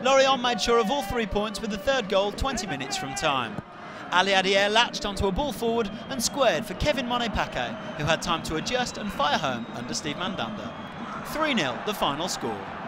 Lorient made sure of all 3 points with the third goal 20 minutes from time. ALIADIERE latched onto a ball forward and squared for Kévin MONNET-PAQUET, who had time to adjust and fire home under Steve Mandanda. 3-0 the final score.